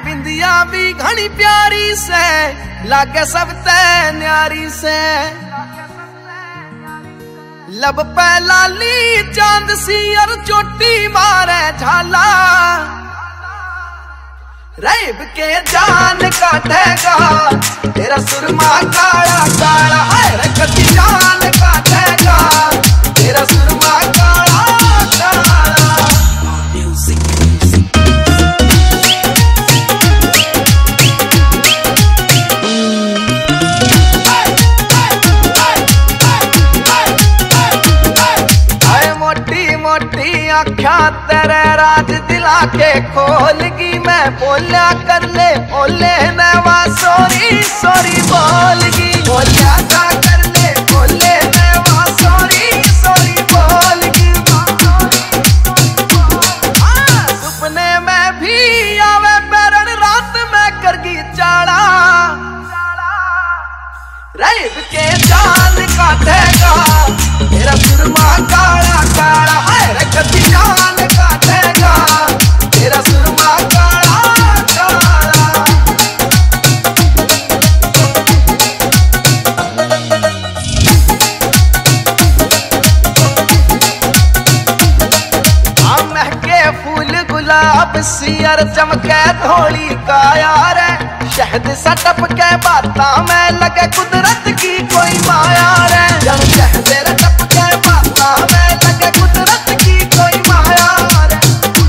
बिंदिया भी घनी प्यारी से लागे सब ते न्यारी से। लब पे लाली चांद सी और चोटी मारे झाला। रैब के जान काटेगा तेरा सुरमा काला काला। रैब की जान काटेगा तेरा सुरमा काला काला। म्यूजिक मोटी आख्या तेरे राज दिला के खोलगी। मैं बोलिया कर ले ओले नवा सॉरी सॉरी बोलगी। बोलिया का कर ले ओले नवा सॉरी सॉरी बोलगी। सपने में भी आवे पैरण रात में करगी चाड़ा। रैब के जान काटेगा तेरा सुरमा काला काला। रैब की जान काटेगा तेरा सुरमा काला काला। महके फूल गुलाब सियर चमके धोली काया रे। शहद सा टपके बाता में लगे कुदरत की कोई माया रे। जब शहद टपके बाता में लगे कुदरत की कोई माया रे।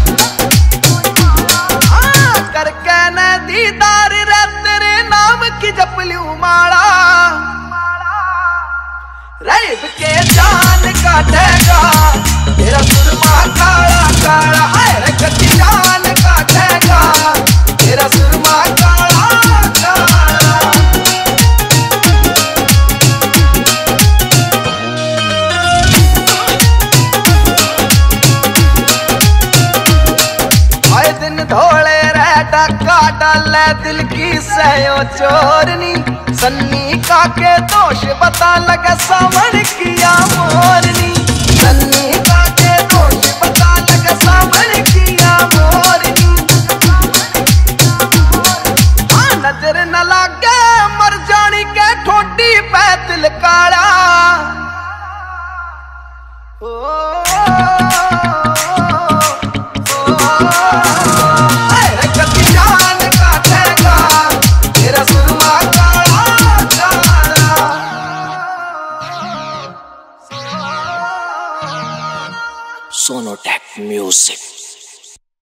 करके न दीदार रे तेरे नाम की जपलू माला। रैब के जान काटेगा तेरा सुरमा काला काला। रैब की जान काटेगा तेरा सुरमा काला काला। आए दिन धोले रे डका डाले दिल की सयो चोरनी। सन्नी का के दोष बता लगे सावन किया मोरनी। सन्नी का के दोष बता लगे सावन किया मोरनी। हाँ नजर न लागे मर जानी के ठोडी पे तिल काला। Sonotech Music।